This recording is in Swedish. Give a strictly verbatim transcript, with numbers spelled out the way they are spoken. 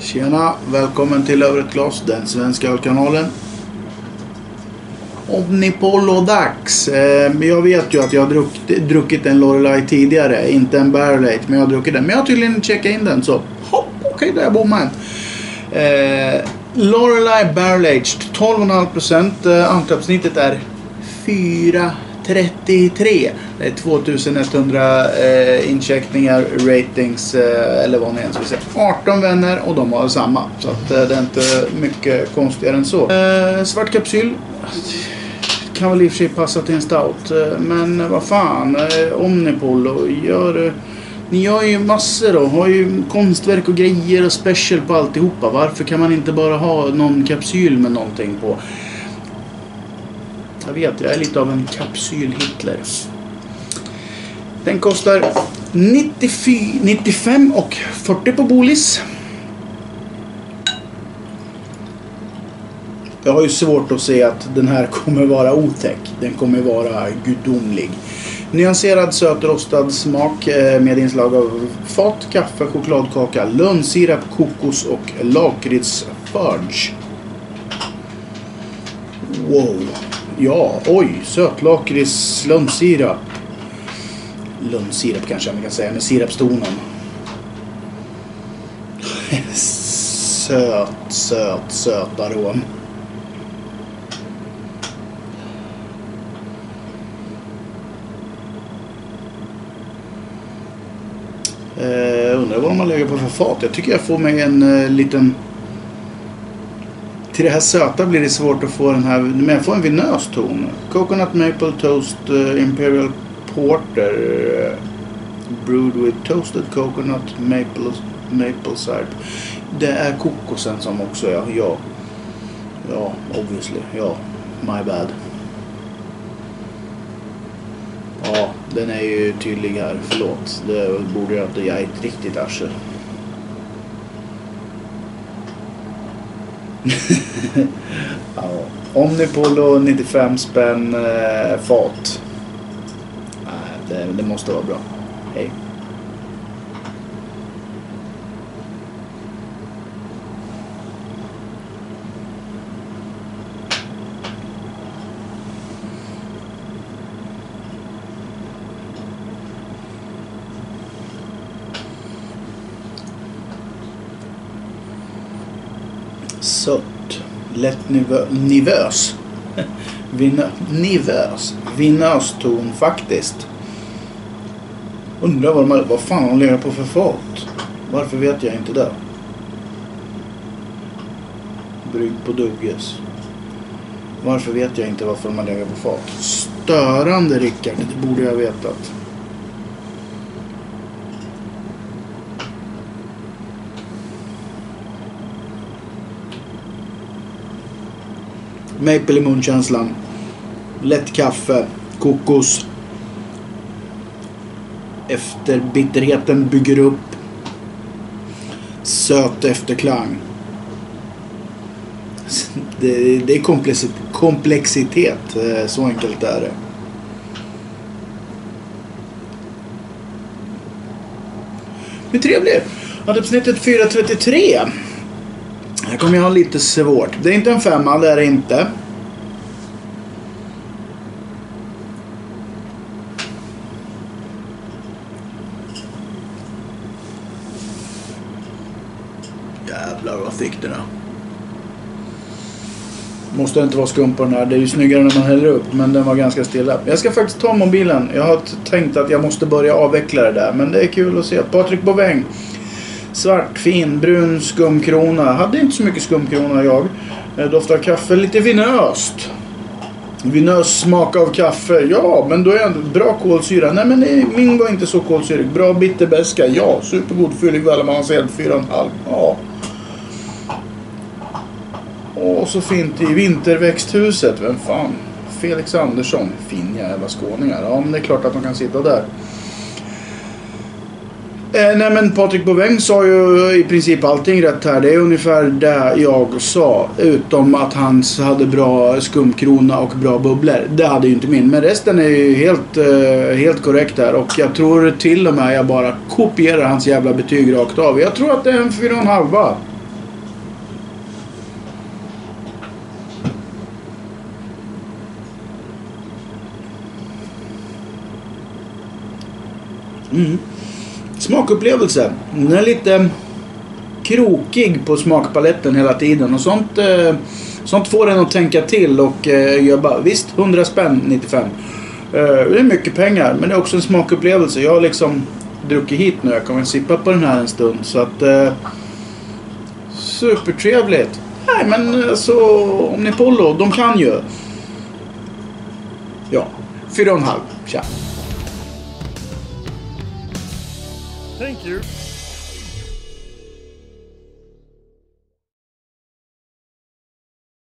Tjena, välkommen till Över ett glas, den svenska ölkanalen. Omnipollo dags. Eh, jag vet ju att jag har druckit, druckit en Lorelei tidigare, inte en barrel aged, men jag har druckit den. Men jag har tydligen checkat in den, så hopp, okej, okay, där bommar eh, Lorelei barrel aged, tolv komma fem procent. Eh, antappsnittet är fyra trettiotre. Det är tvåtusenetthundra eh, incheckningar, ratings, eh, eller vad ni ens vill säga. arton vänner och de har samma. Så att, eh, det är inte mycket konstigare än så. Eh, svart kapsyl. Kan väl i och för sig passa till en stout. Eh, men vad fan, eh, Omnipollo gör... Eh, ni gör ju massor då. Har ju konstverk och grejer och special på alltihopa. Varför kan man inte bara ha någon kapsyl med någonting på? Jag vet, jag är lite av en kapsyl-Hitler. Den kostar nittiofyra, nittiofem och fyrtio på Bolis. Jag har ju svårt att se att den här kommer vara otäck. Den kommer vara gudomlig. Nyanserad sötrostad smak med inslag av fat, kaffe, chokladkaka, lönnsirap, kokos och lakritsfudge. Wow. Ja, oj, sötlakrits, lönnsirap. Lönnsirap kanske man kan säga, med sirapstonen. Söt, söt, söt arom. Eh, undrar vad man lägger på för fat. Jag tycker jag får mig en eh, liten... Till det här söta blir det svårt att få den här, men jag får en vinös ton. Coconut Maple Toast uh, Imperial Porter uh, brewed with toasted coconut maple, maple syrup. Det är kokosen som också är, ja. Ja, obviously, ja. My bad. Ja, den är ju tydlig här, förlåt. Det borde jag inte, jag är ett riktigt arsel. Ja. Omnipollo nittiofem spänn eh, fat. Nej, det, det måste vara bra. Hej. Sött, lätt nivö, nivös. Vinö, nivös. Vinös ton faktiskt. Undrar vad, de, vad fan de lägger på för fat. Varför vet jag inte det. Brygg på Dugges. Varför vet jag inte varför man lägger på fat. Störande, Rickard, det borde jag vetat. Maple i munkänslan. Lätt kaffe. Kokos. Efter bitterheten bygger upp. Söt efterklang. Det, det är komplexitet, komplexitet. Så enkelt är det. Hur trevligt. Antappsnittet fyra trettiotre. Här kommer jag ha lite svårt. Det är inte en femma, det är det inte. Jävlar vad fick det då. Måste inte vara skum på den här. Det är ju snyggare när man häller upp. Men den var ganska stilla. Jag ska faktiskt ta mobilen. Jag har tänkt att jag måste börja avveckla det där. Men det är kul att se. Patrik Boväng. Svart, fin, brun skumkrona. Hade inte så mycket skumkrona jag. Doftar kaffe, lite vinöst. Vinös smak av kaffe. Ja, men då är det bra kolsyra. Nej, men min var inte så kolsyrig. Bra bitterbäska. Ja, supergod fyllig välavancerad fyra komma fem. Ja. Och så fint i vinterväxthuset. Vem fan? Felix Andersson. Fin jävla skåningar. Ja, men det är klart att de kan sitta där. Eh, nej men Patrik Boväng sa ju i princip allting rätt här. Det är ungefär det jag sa. Utom att han hade bra skumkrona och bra bubblor. Det hade ju inte min. Men resten är ju helt, eh, helt korrekt här. Och jag tror till och med jag bara kopierar hans jävla betyg rakt av. Jag tror att det är en fyra och en halva. Mm. Smakupplevelse. Den är lite krokig på smakpaletten hela tiden. Och sånt, eh, sånt får den att tänka till. Och eh, jag bara, visst, hundra spänn nittiofem. Eh, det är mycket pengar. Men det är också en smakupplevelse. Jag har liksom druckit hit nu. Jag kommer att sippa på den här en stund. Så att... Eh, supertrevligt. Nej, men så Omnipollo, de kan ju. Ja, fyra och en halv. Tja. Thank you.